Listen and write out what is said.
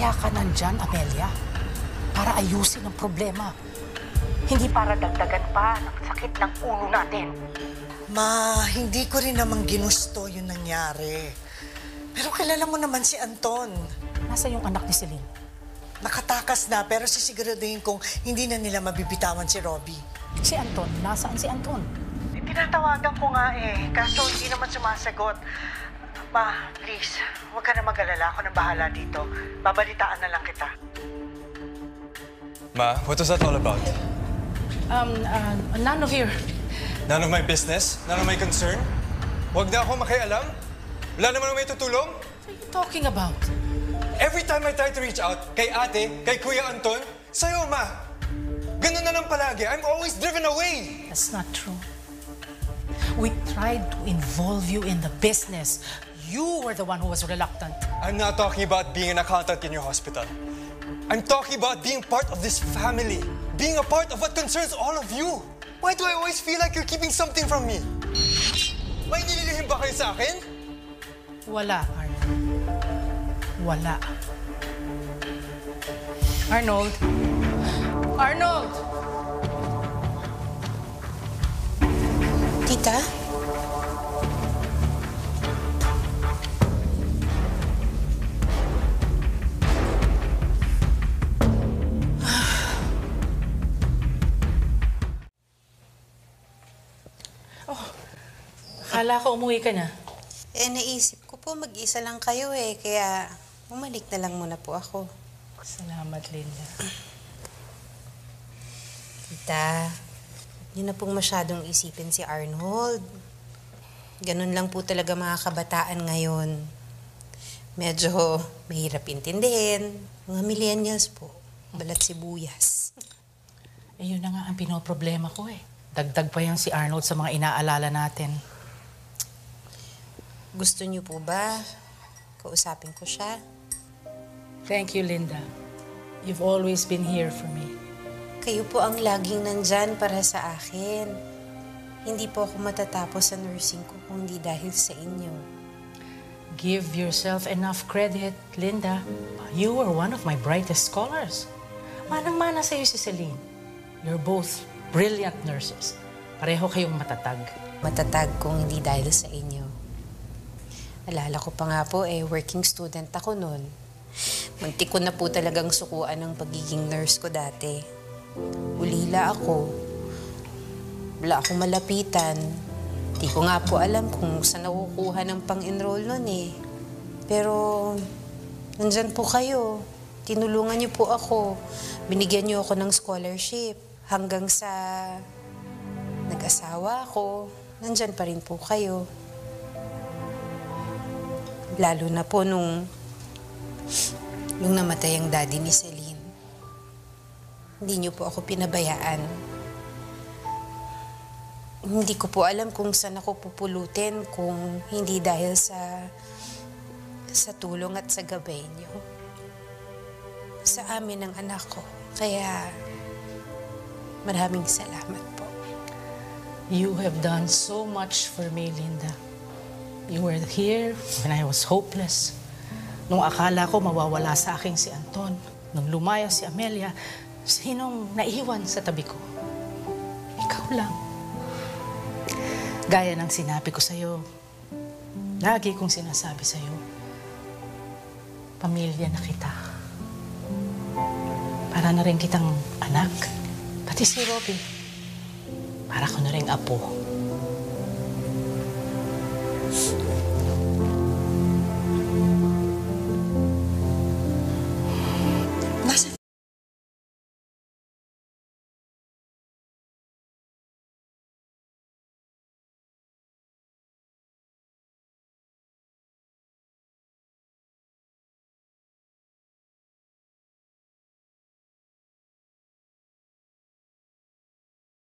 Kaya ka nandyan, Amelia, para ayusin ang problema. Hindi para dagdagan pa ng sakit ng ulo natin. Ma, hindi ko rin naman ginusto yung nangyari. Pero kilala mo naman si Anton. Nasa yung anak ni Celine? Nakatakas na, pero sisiguraduhin kong hindi na nila mabibitawan si Robbie. Si Anton? Nasaan si Anton? Tinatawagan ko nga kaso hindi naman sumasagot. Ma, please, huwag ka na mag-alala. Ako na bahala dito. Babalitaan na lang kita. Ma, what was that all about? None of your... None of my business? None of my concern? Huwag na ako makialam? Wala naman may tutulong? What are you talking about? Every time I try to reach out, kay ate, kay Kuya Anton, sa'yo, Ma. Ganun na lang palagi. I'm always driven away. That's not true. We tried to involve you in the business. You were the one who was reluctant. I'm not talking about being an accountant in your hospital. I'm talking about being part of this family. Being a part of what concerns all of you. Why do I always feel like you're keeping something from me? May nililihim ba kayo sa akin? Wala, Arnold. Wala. Arnold! Arnold! Tita? Akala ko umuwi ka na. Naisip ko po mag-isa lang kayo kaya bumalik na lang muna po ako. Salamat, Linda. Tita, yun na pong masyadong isipin si Arnold. Ganun lang po talaga mga kabataan ngayon. Medyo mahirap intindihin. Mga millennials po, balat sibuyas. Yun na nga ang pinoproblema ko Dagdag pa yan si Arnold sa mga inaalala natin. Gusto niyo po ba kausapin ko siya? Thank you, Linda. You've always been here for me. Kayo po ang laging nandyan para sa akin. Hindi po ako matatapos sa nursing ko kung hindi dahil sa inyo. Give yourself enough credit, Linda. You were one of my brightest scholars. Manang-mana sa'yo si Celine. You're both brilliant nurses. Pareho kayong matatag. Matatag kung hindi dahil sa inyo. Alala ko pa nga po working student ako noon. Muntik ko na po talagang sukuan ng pagiging nurse ko dati. Ulila ako. Wala akong malapitan. Di ko nga po alam kung saan nakukuha ng pang-enroll nun Pero, nandyan po kayo. Tinulungan niyo po ako. Binigyan niyo ako ng scholarship. Hanggang sa nag-asawa ako, nandyan pa rin po kayo. Lalo na po nung namatay ang daddy ni Celine. Hindi niyo po ako pinabayaan. Hindi ko po alam kung saan ako pupulutin kung hindi dahil sa tulong at sa gabay niyo. Sa amin ng anak ko. Kaya maraming salamat po. You have done so much for me, Linda. You were here when I was hopeless. Nung akala ko mawawala sa akin si Anton. Nung lumaya si Amelia, sinong naiwan sa tabi ko? Ikaw lang. Gaya ng sinabi ko sa'yo, lagi kong sinasabi sa'yo, pamilya na kita. Para na rin kitang anak. Pati si Robbie. Para ko na rin apo.